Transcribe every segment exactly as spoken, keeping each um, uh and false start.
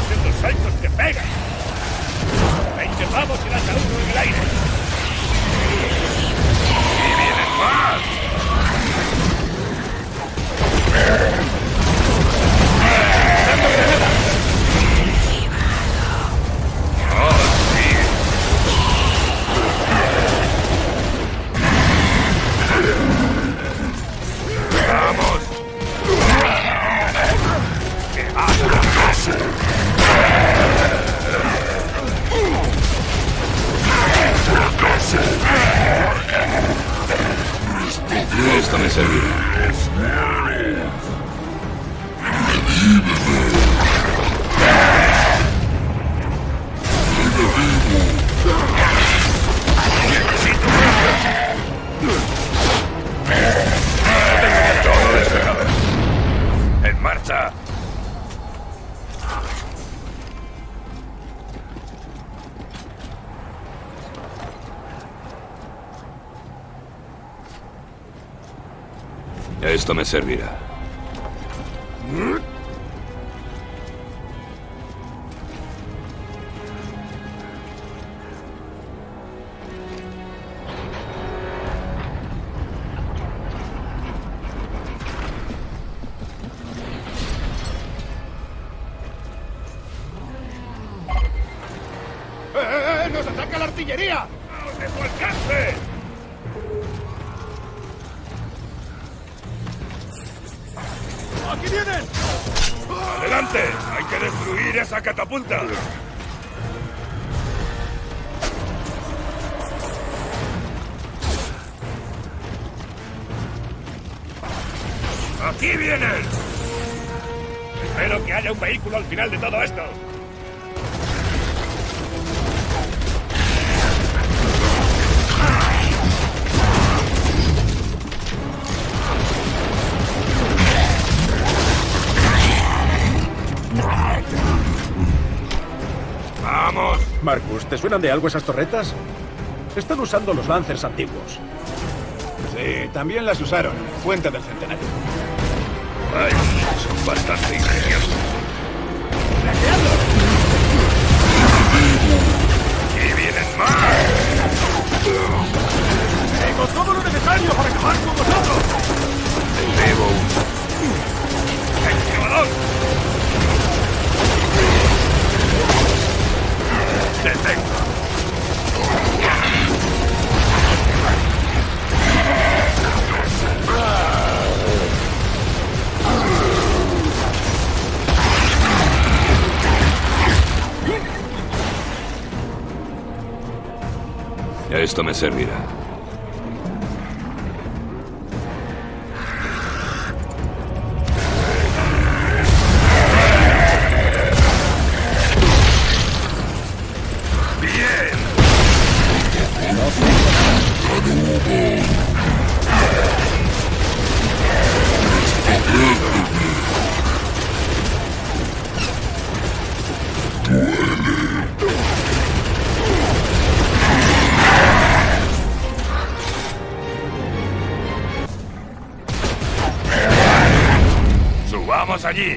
en los saltos que pegan. Veinte pavos y lanza uno en el aire. ¡Y vienen más! ¡Dando granada! ¡Oh, sí! ¡Vamos! ¡Que vas! Esto me servirá. Todo despejado. ¡En marcha! Esto me servirá. ¡Eh, eh, eh! ¡Nos ataca la artillería! ¡Vamos de su alcance! ¡Aquí vienen! ¡Adelante! ¡Hay que destruir esa catapulta! ¡Aquí vienen! Espero que haya un vehículo al final de todo esto. ¡Vamos! Marcus, ¿te suenan de algo esas torretas? Están usando los Lancers antiguos. Sí, también las usaron. Fuente del Centenario. Ay, son bastante ingeniosos. ¡Y vienen más! ¡Tengo todo lo necesario para acabar con vosotros! Debo un... ¡Excavador! ¡Detecto! Esto me servirá. ¡Subamos allí!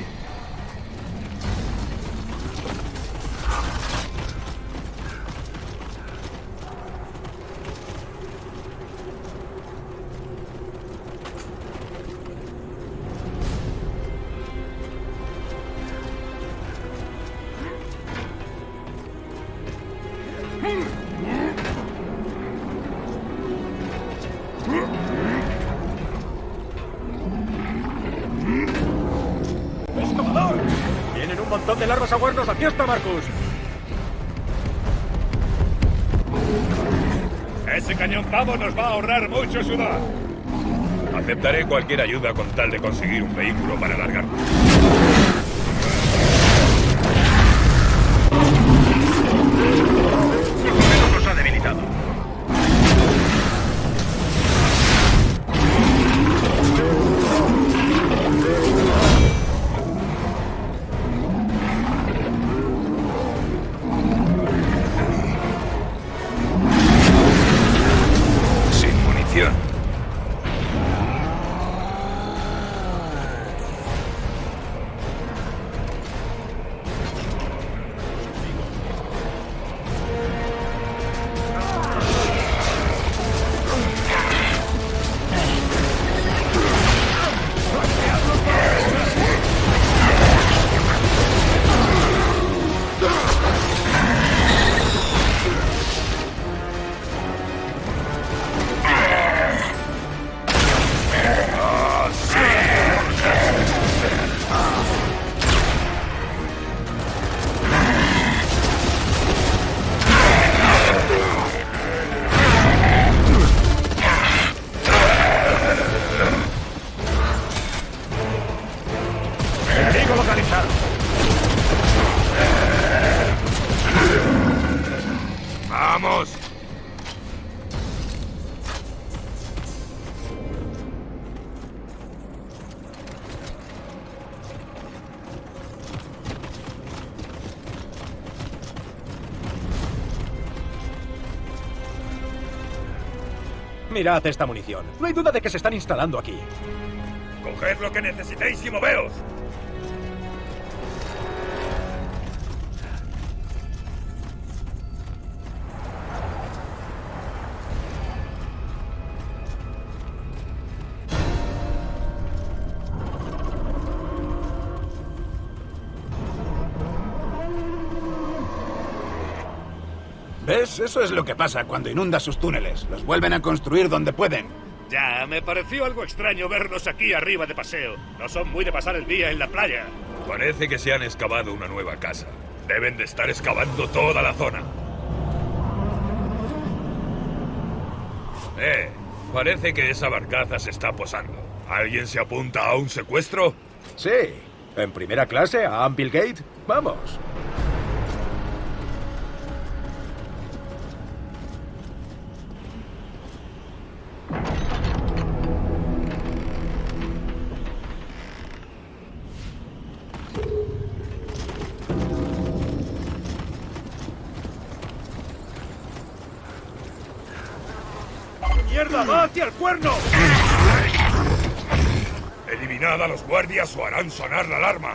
¡Excavador! ¡Vienen un montón de larvas a huernos! ¡Aquí está Marcus! Ese cañón pavo nos va a ahorrar mucho sudor. Aceptaré cualquier ayuda con tal de conseguir un vehículo para alargarlo. Por lo menos nos ha debilitado. Sin munición. Enemigo localizado. ¡Vamos! Mirad esta munición. No hay duda de que se están instalando aquí. Coged lo que necesitéis y moveos. ¿Ves? Eso es lo que pasa cuando inundas sus túneles. Los vuelven a construir donde pueden. Ya, me pareció algo extraño verlos aquí arriba de paseo. No son muy de pasar el día en la playa. Parece que se han excavado una nueva casa. Deben de estar excavando toda la zona. Eh, parece que esa barcaza se está posando. ¿Alguien se apunta a un secuestro? Sí. ¿En primera clase a Amplegate? Vamos. ¡Mierda, va hacia el cuerno! Eliminad a los guardias o harán sonar la alarma.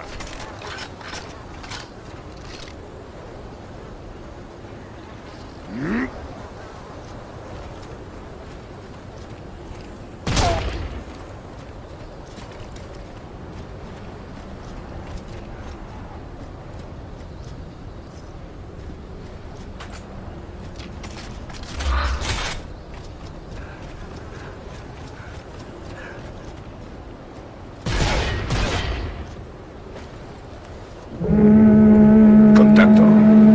Contacto.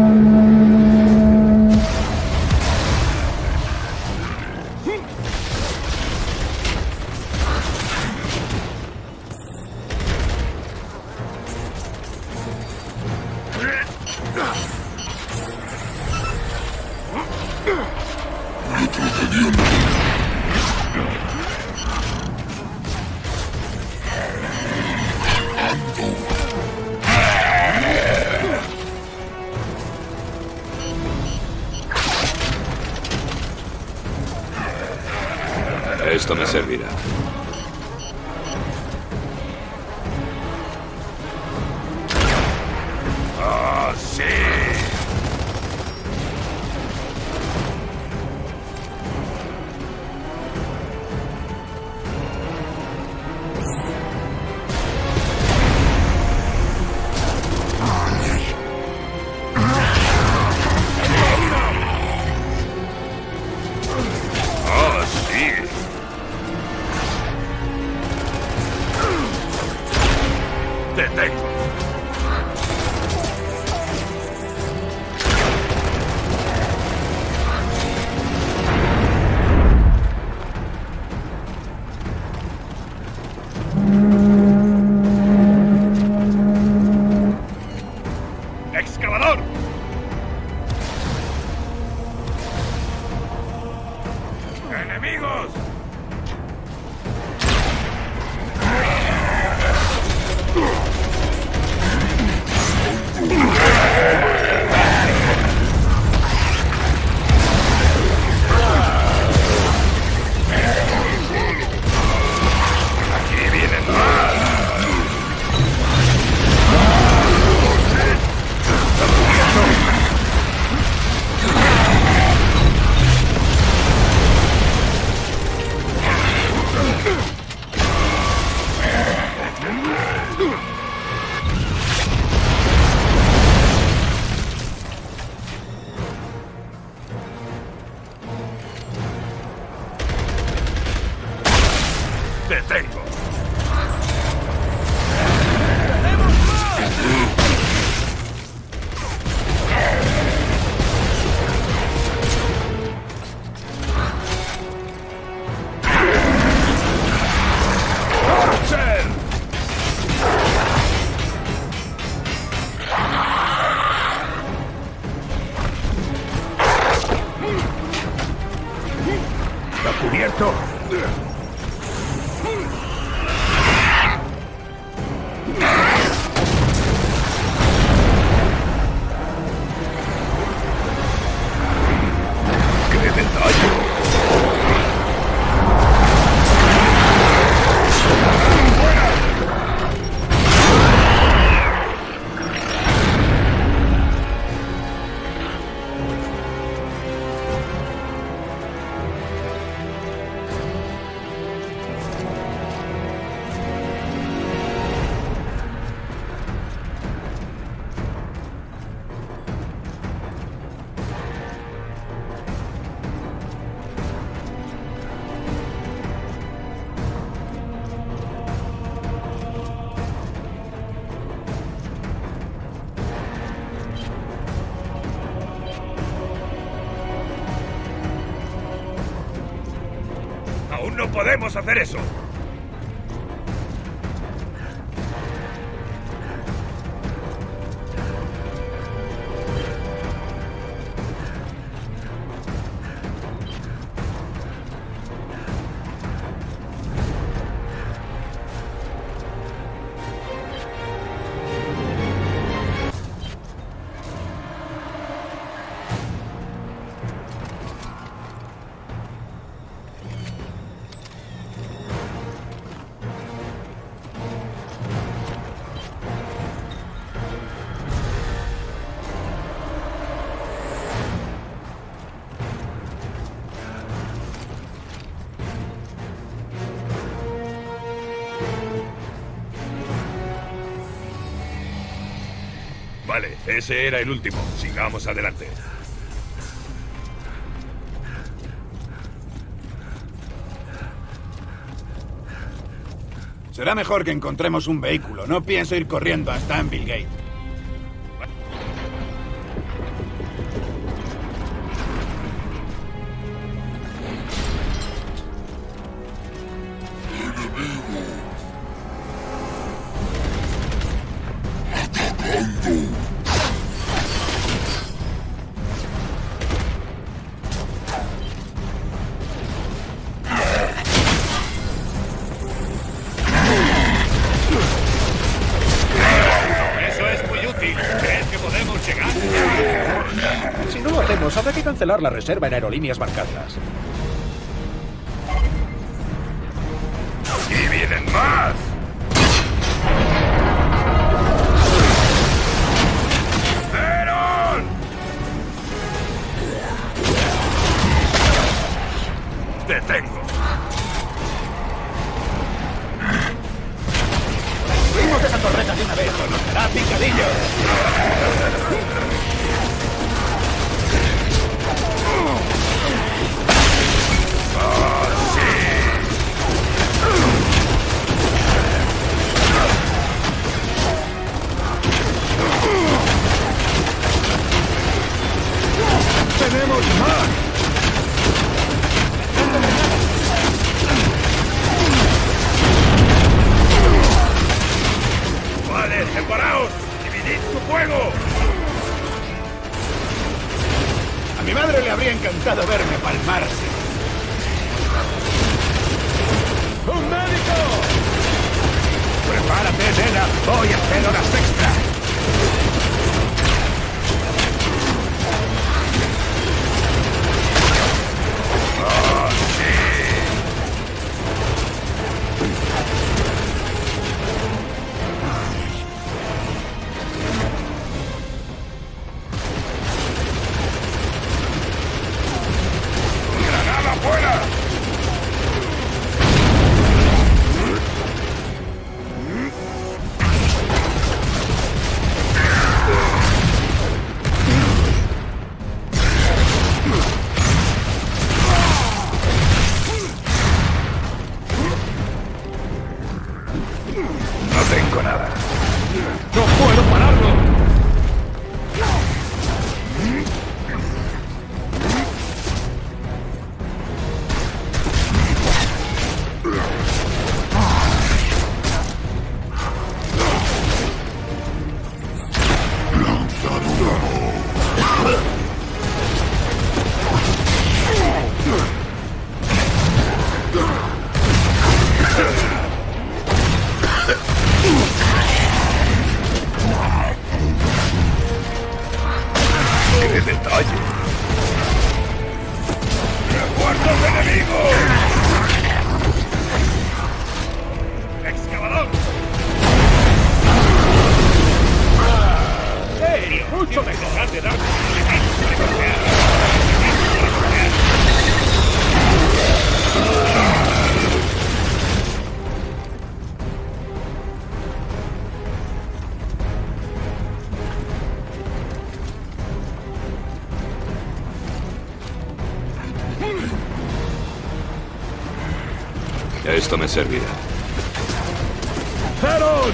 Esto me servirá. ¡Ah, sí! ¡Ah, sí! podemos hacer eso! Vale, ese era el último. Sigamos adelante. Será mejor que encontremos un vehículo. No pienso ir corriendo hasta Anvilgate. Si no lo hacemos, habrá que cancelar la reserva en aerolíneas marcadas. ¡Y vienen más! ¡Theron! ¡Te tengo! ¡Fuimos de esa torreta de una vez! ¡Conocerá picadillo! ¡Tenemos más! ¡Vale, separaos! ¡Dividid su fuego! A mi madre le habría encantado verme palmarse. ¡Un médico! ¡Prepárate, nena! ¡Voy a hacer horas extra! ¡Granada fuera! No tengo nada. ¡No puedo pararlo! ¡Qué detalle! ¡Refuerzos enemigos! ¡Excavador! ¡Ey! ¡Mucho mejor! ¡Dejar de darme! Esto me servirá. ¡Theron!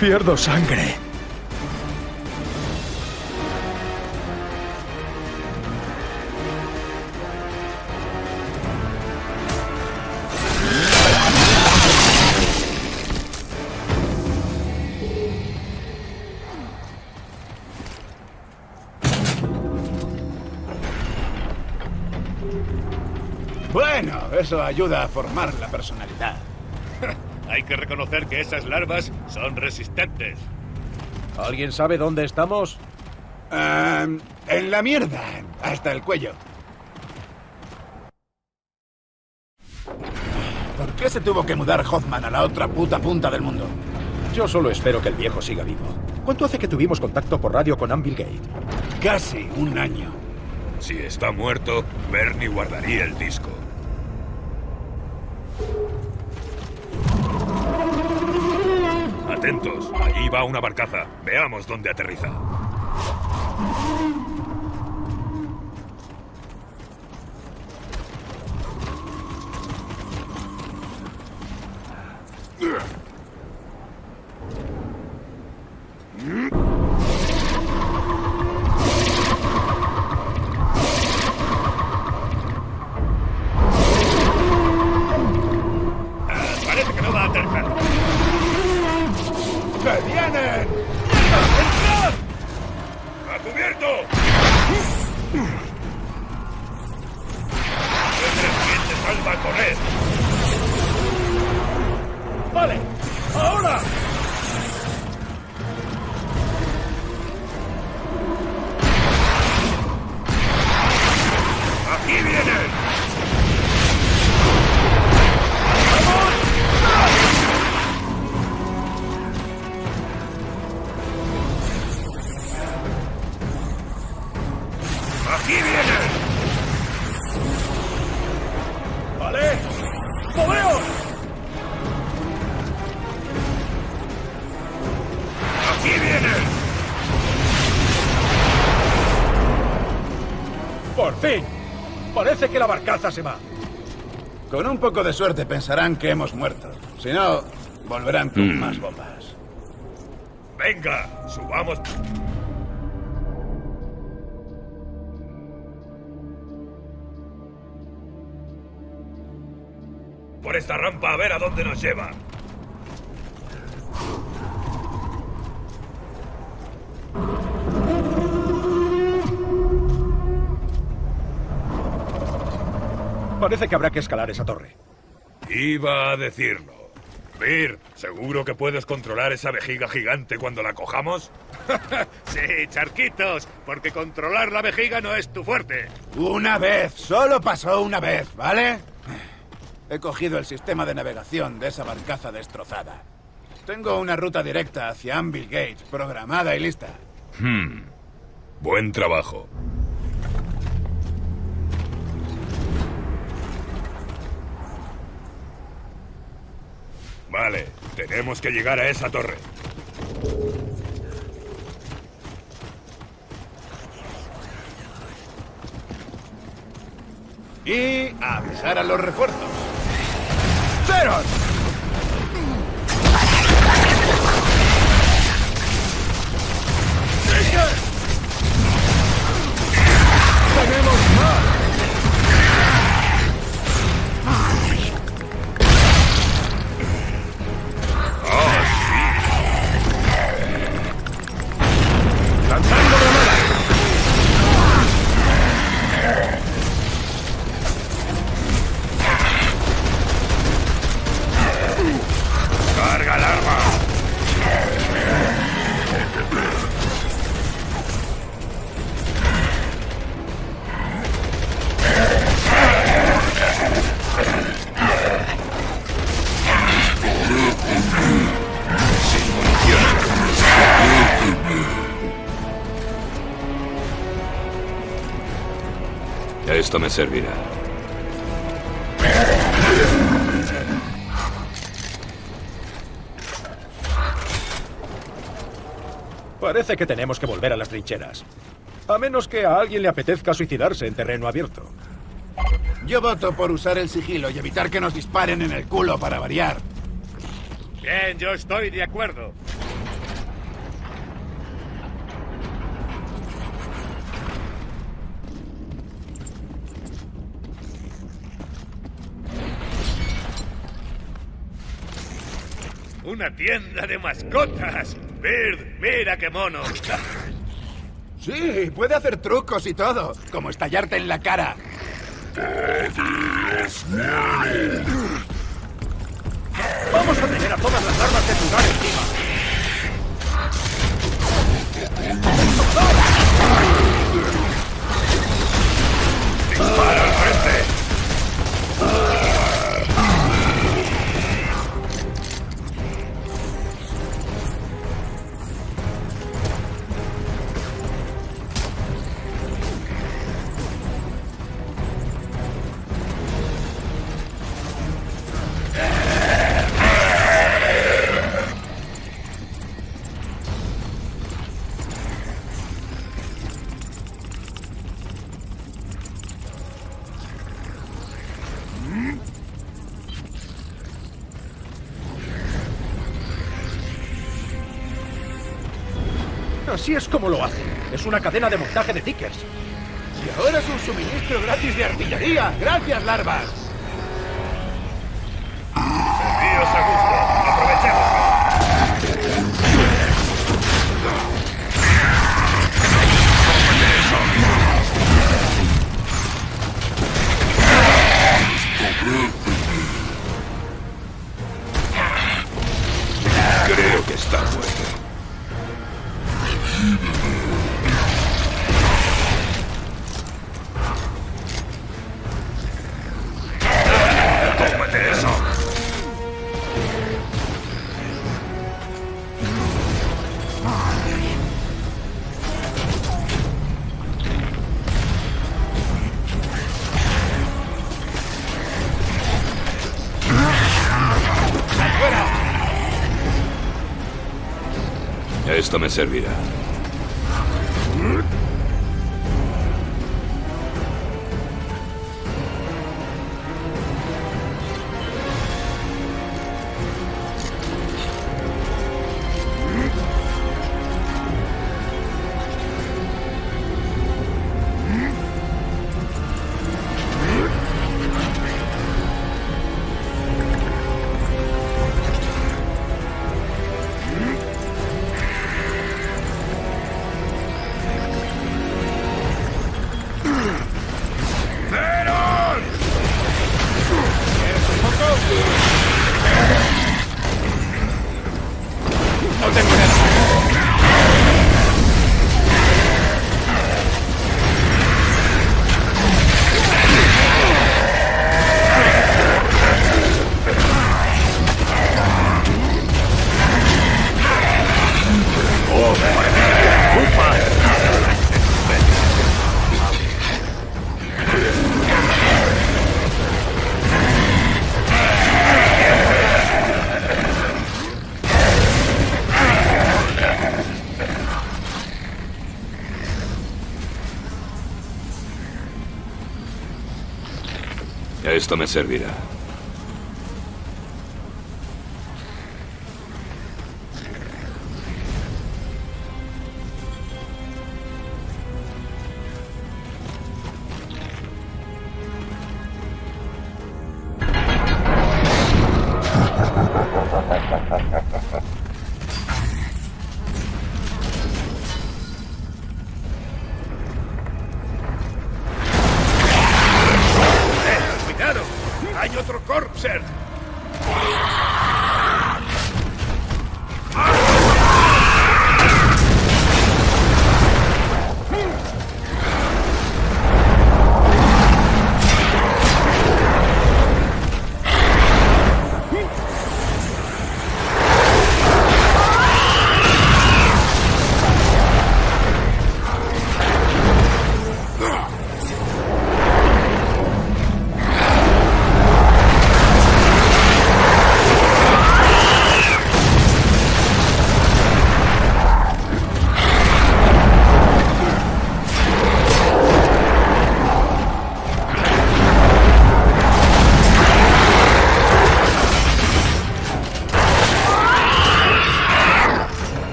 Pierdo sangre. Bueno, eso ayuda a formar la personalidad. Hay que reconocer que esas larvas son resistentes. ¿Alguien sabe dónde estamos? Um, en la mierda, hasta el cuello. ¿Por qué se tuvo que mudar Hoffman a la otra puta punta del mundo? Yo solo espero que el viejo siga vivo. ¿Cuánto hace que tuvimos contacto por radio con Amblegate? Casi un año. Si está muerto, Bernie guardaría el disco. Atentos, allí va una barcaza. Veamos dónde aterriza. Parece que no va a aterrizar. ¡Que vienen! ¡A cubierto! ¿Quién te salva a correr? ¡Vale! ¡Ahora! ¡Aquí vienen! ¡Aquí vienen! ¡Vale! ¡Moveos! ¡Aquí vienen! ¡Por fin! Parece que la barcaza se va. Con un poco de suerte pensarán que hemos muerto. Si no, volverán con Mm. más bombas. ¡Venga! ¡Subamos! Por esta rampa a ver a dónde nos lleva. Parece que habrá que escalar esa torre. Iba a decirlo. Vir, ¿seguro que puedes controlar esa vejiga gigante cuando la cojamos? Sí, charquitos, porque controlar la vejiga no es tu fuerte. Una vez, solo pasó una vez, ¿vale? He cogido el sistema de navegación de esa barcaza destrozada. Tengo una ruta directa hacia Amblegate, programada y lista. Hmm. Buen trabajo. Vale, tenemos que llegar a esa torre. Y avisar a los refuerzos. ¡Ceros! ¡Tenemos más! ¡Lanzando granadas! ¡Carga el arma! Esto me servirá. Parece que tenemos que volver a las trincheras. A menos que a alguien le apetezca suicidarse en terreno abierto. Yo voto por usar el sigilo y evitar que nos disparen en el culo para variar. Bien, yo estoy de acuerdo. ¡Una tienda de mascotas! ¡Bird, mira qué mono! Sí, puede hacer trucos y todo, como estallarte en la cara. Vamos a tener a todas las armas del lugar encima. ¡Dispara al frente! Así es como lo hacen. Es una cadena de montaje de tickers. Y ahora es un suministro gratis de artillería. ¡Gracias, larvas! Servíos a gusto. Aprovechemos. Creo que está muerto. ¡Tómate eso! Esto me servirá. Esto me servirá. ¡Hay otro Corpser!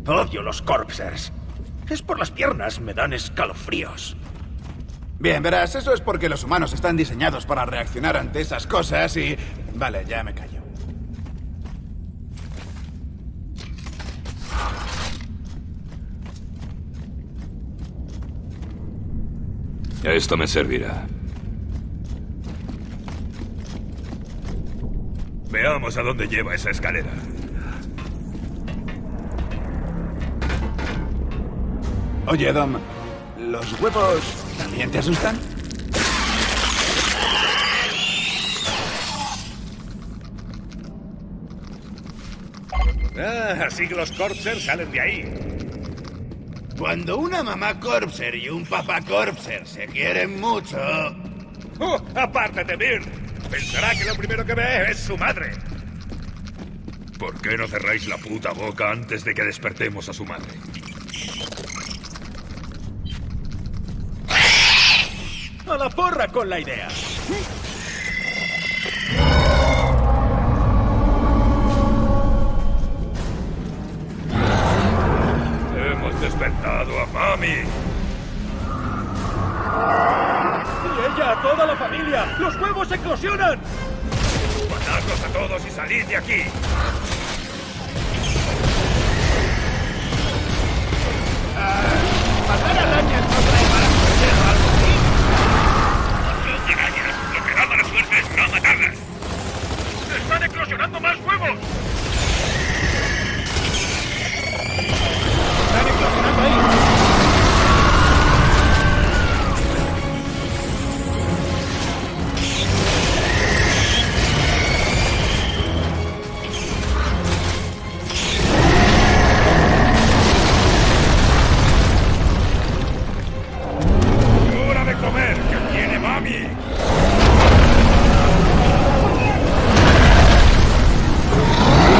Odio los corpsers. Es por las piernas, me dan escalofríos. Bien, verás, eso es porque los humanos están diseñados para reaccionar ante esas cosas y... Vale, ya me callo. Esto me servirá. Veamos a dónde lleva esa escalera. Oye, Dom, ¿los huevos también te asustan? Ah, así que los corpsers salen de ahí. Cuando una mamá corpser y un papá corpser se quieren mucho... ¡Oh, apártate, Bird! Pensará que lo primero que ve es su madre. ¿Por qué no cerráis la puta boca antes de que despertemos a su madre? ¡A la porra con la idea! Hemos despertado a Mami. ¡Y ella a toda la familia! ¡Los huevos eclosionan! ¡Matadlos a todos y salid de aquí! ¿Matar arañas no trae mala suerte o algo así? Son arañas. Lo que da mala suerte es no matarlas. ¡Están eclosionando más huevos! ¡Están eclosionando ahí! ¡Hora de comer, que tiene Mami! ¡Ah!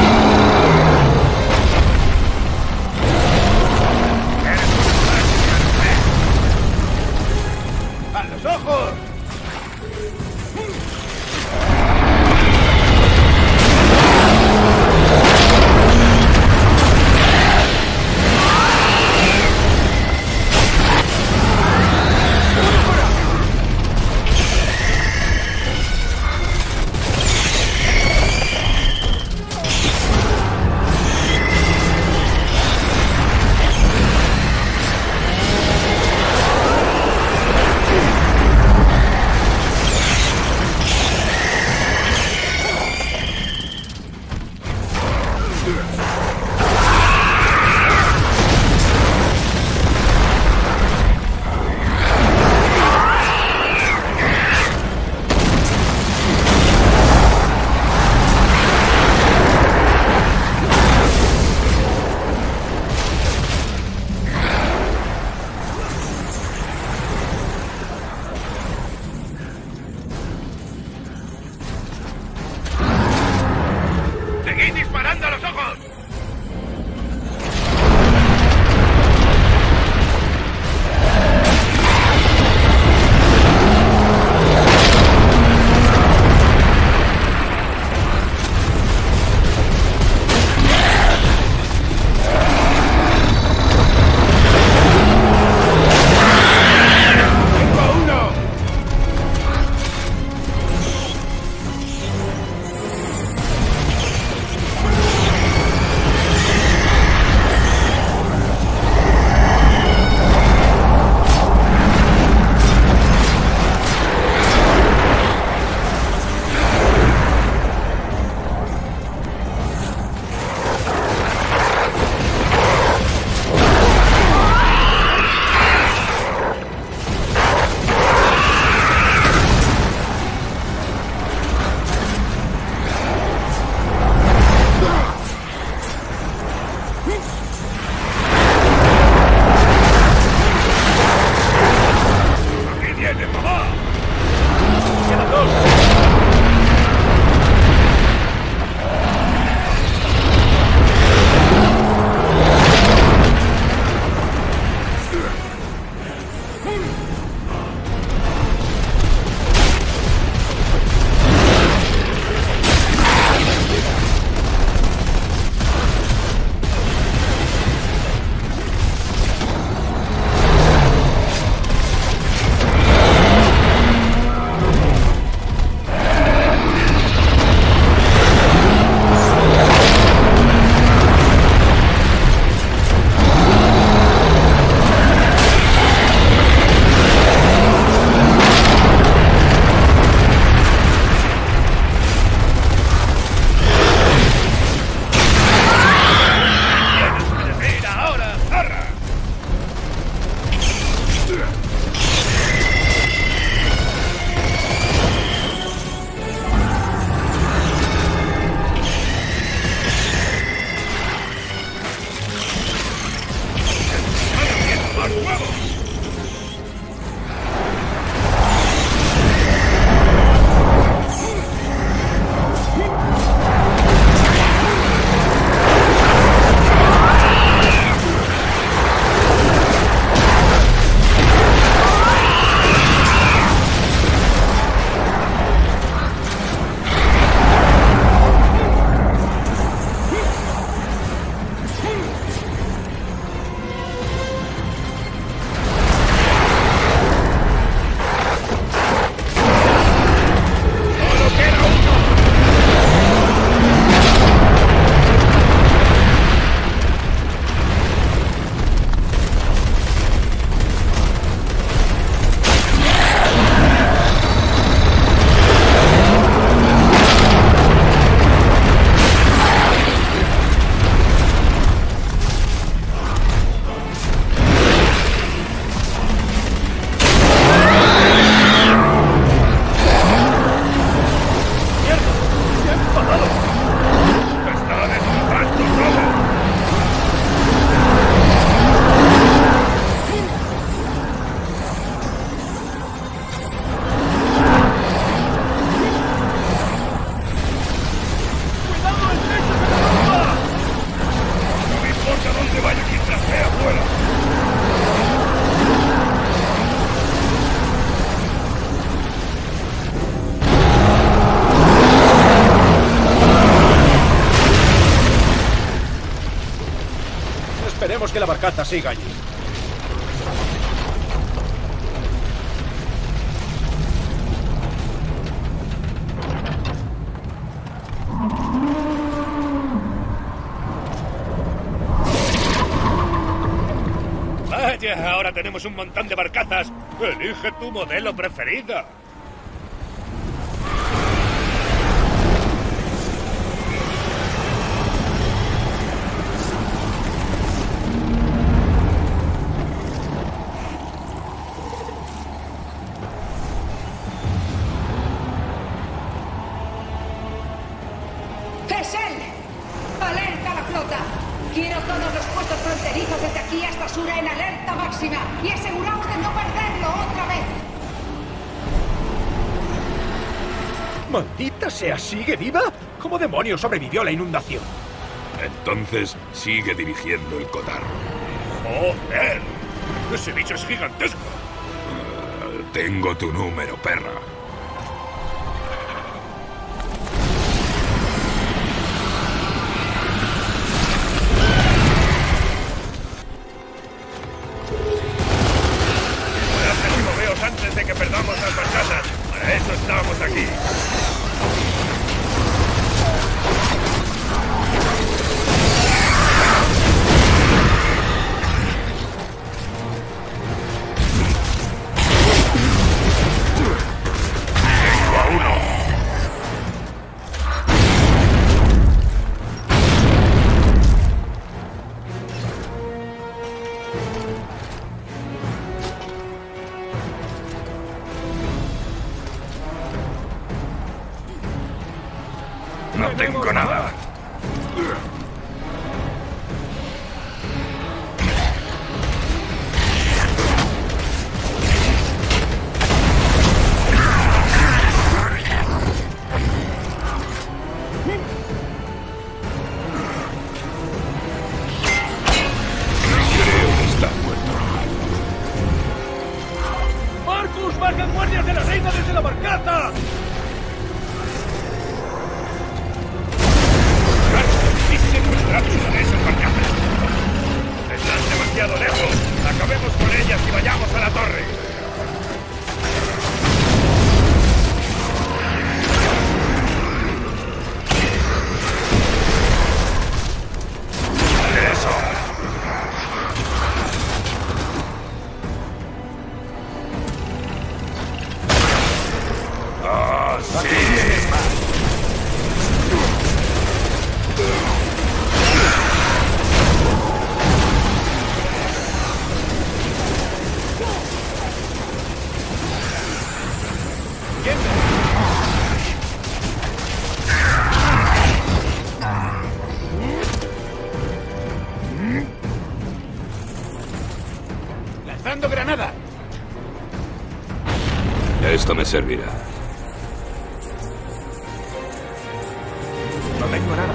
que la barcaza siga allí. Vaya, ahora tenemos un montón de barcazas. Elige tu modelo preferido. ¡Es él! ¡Alerta a la flota! Quiero todos los puestos fronterizos desde aquí hasta Sura en alerta máxima y aseguraos de no perderlo otra vez. ¡Maldita sea! ¿Sigue viva? ¿Cómo demonios sobrevivió a la inundación? Entonces sigue dirigiendo el cotarro. ¡Joder! ¡Ese bicho es gigantesco! Uh, tengo tu número, perra. Antes de que perdamos las barcazas. Para eso estamos aquí. Tengo a uno. No tengo nada. Creo que está muerto. ¡Marcus, marcan guardias de la reina desde la barcaza! Esas barcazas están demasiado lejos. Acabemos con ellas y vayamos a la torre. Eso. ¡Ah, sí! ¡Lanzando granada! Esto me servirá. No tengo nada.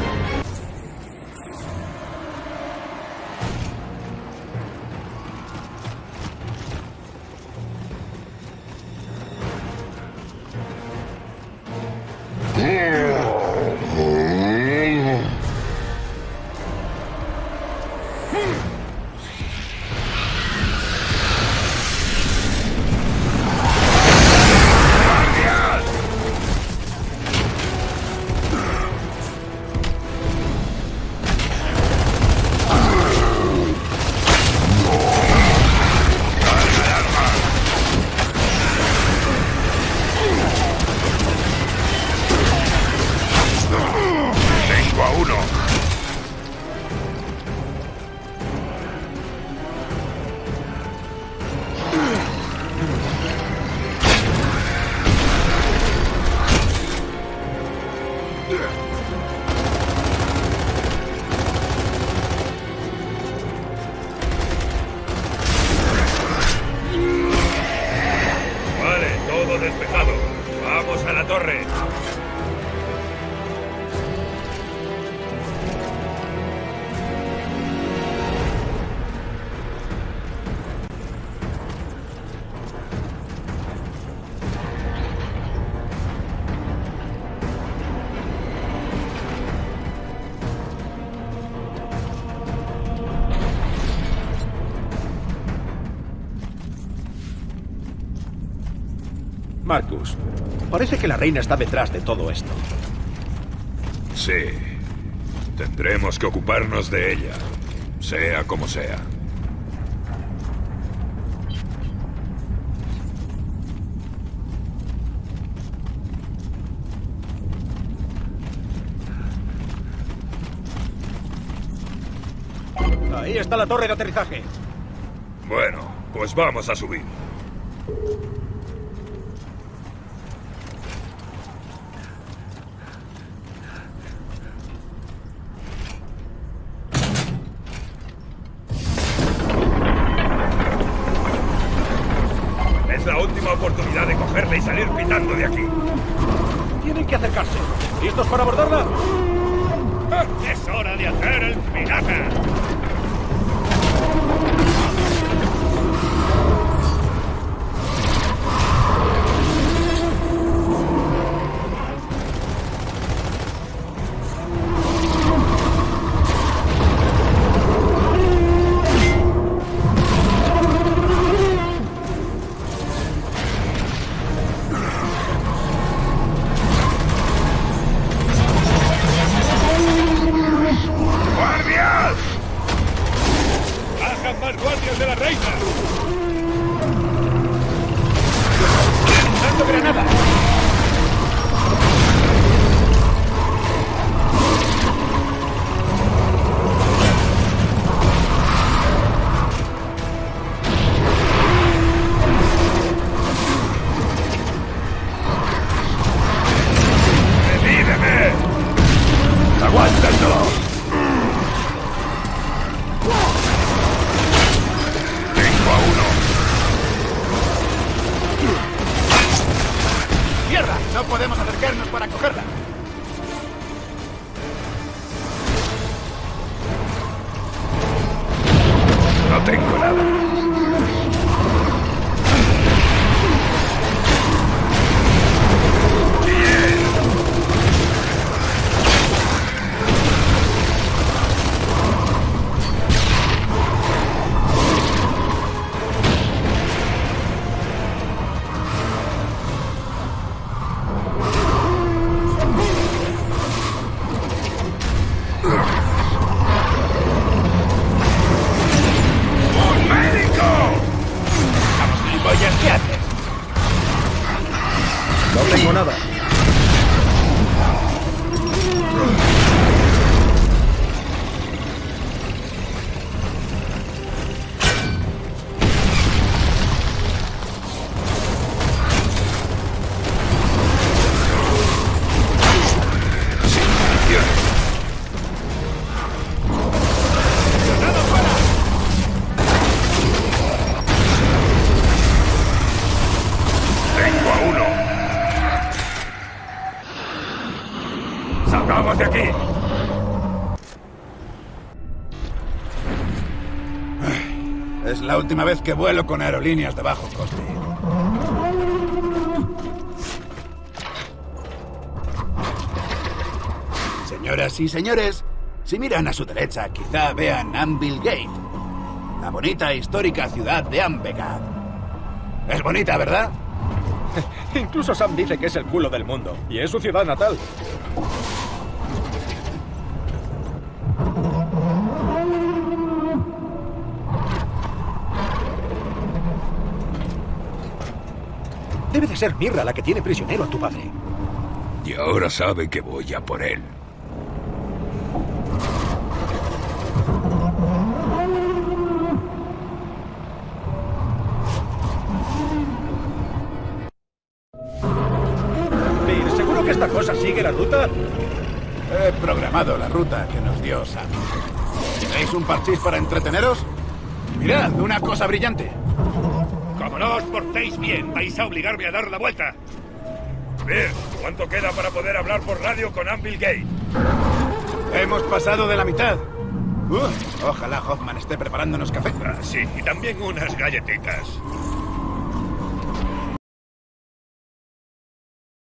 Marcus, parece que la reina está detrás de todo esto. Sí. Tendremos que ocuparnos de ella, sea como sea. Ahí está la torre de aterrizaje. Bueno, pues vamos a subir. Es la última oportunidad de cogerla y salir pitando de aquí. Tienen que acercarse. ¿Listos para abordarla? ¡Es hora de hacer el pirata! ¡Más guardias de la reina! ¡Lanzando granada! ¡Revíveme! ¡Aguántalo! ¡Mierda! No podemos acercarnos para cogerla. No tengo nada. No tengo nada. ¡Salgamos de aquí! Es la última vez que vuelo con aerolíneas de bajo coste. Señoras y señores, si miran a su derecha, quizá vean Anvil Gate, la bonita e histórica ciudad de Ambegad. Es bonita, ¿verdad? Incluso Sam dice que es el culo del mundo, y es su ciudad natal. Debe de ser Mirra la que tiene prisionero a tu padre. Y ahora sabe que voy a por él. Mir, ¿seguro que esta cosa sigue la ruta? He programado la ruta que nos dio Sam. ¿Tenéis un parchís para entreteneros? Mirad, una cosa brillante. Como no os portéis bien, vais a obligarme a dar la vuelta. Bien, ¿cuánto queda para poder hablar por radio con Anvil Gate? Hemos pasado de la mitad. Uh, ojalá Hoffman esté preparándonos café. Ah, sí, y también unas galletitas.